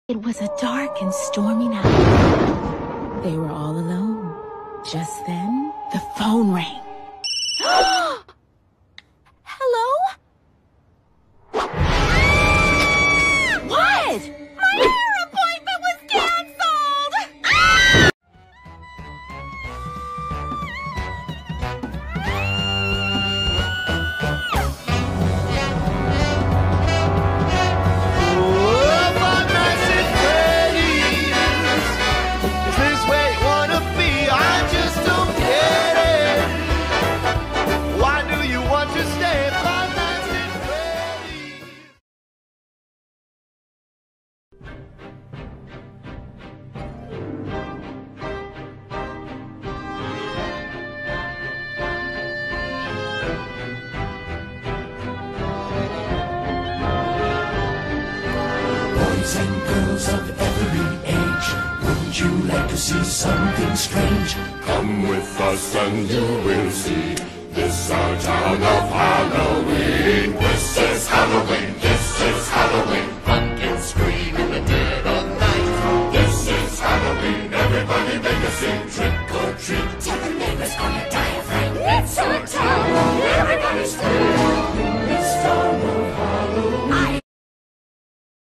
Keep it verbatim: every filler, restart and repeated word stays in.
It was a dark and stormy night. They were all alone. Just then, the phone rang. Hello? What? My hair appointment was canceled! Ah! Boys and girls of every age, wouldn't you like to see something strange? Come with us and you will see. This our town of Halloween. This is Halloween, this is Halloween. Pumpkins scream in the dead of night. This is Halloween, everybody make a scene. Trick or treat, Tell the neighbors gonna die of fright. it's our town, everybody scream.